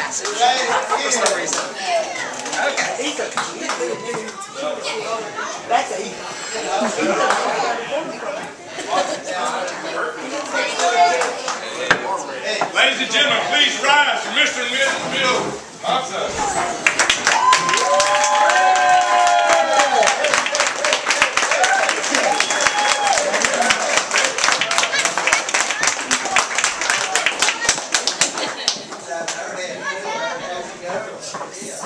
For some reason. Okay. That's a Ladies and gentlemen, please rise for Mr. and Mrs. Bill Thompson. Yeah.